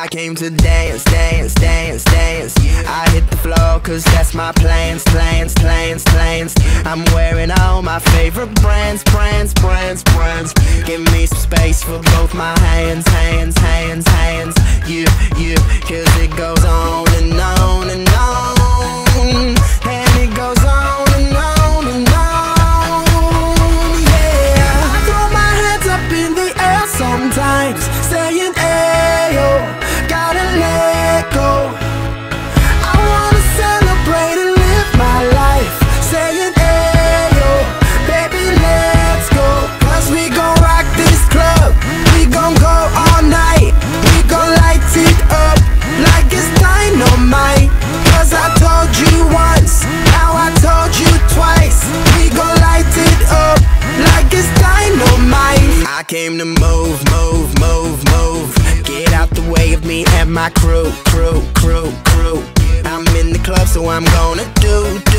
I came to dance, dance, dance, dance. I hit the floor cause that's my plans, plans, plans, plans. I'm wearing all my favorite brands, brands, brands, brands. Give me some space for both my hands, hands, hands, hands. You, cause it goes on and on and on. And it goes on and on and on. Yeah, I throw my hands up in the air sometimes, saying ayo, gotta let go. I wanna celebrate and live my life, saying ayo, baby let's go. Cause we gon' rock this club, we gon' go all night. We gon' light it up like it's dynamite. Cause I told you once, now I told you twice. We gon' light it up like it's dynamite. I came to move, move, move, move. Get out the way of me and my crew, crew, crew, crew. I'm in the club so I'm gonna do